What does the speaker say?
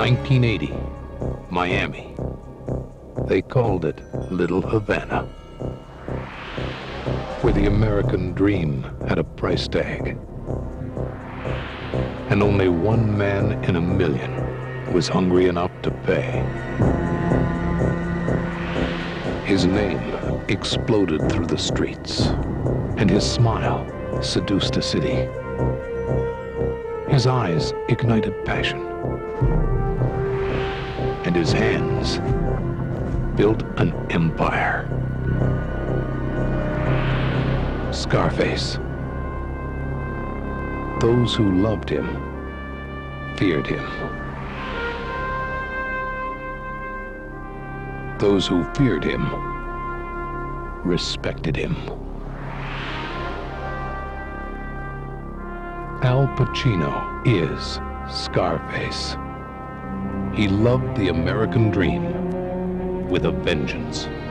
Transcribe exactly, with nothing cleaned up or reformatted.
nineteen eighty, Miami. They called it Little Havana, where the American dream had a price tag. And only one man in a million was hungry enough to pay. His name exploded through the streets, and his smile seduced a city. His eyes ignited passion, and his hands built an empire. Scarface. Those who loved him feared him. Those who feared him respected him. Al Pacino is Scarface. He loved the American dream with a vengeance.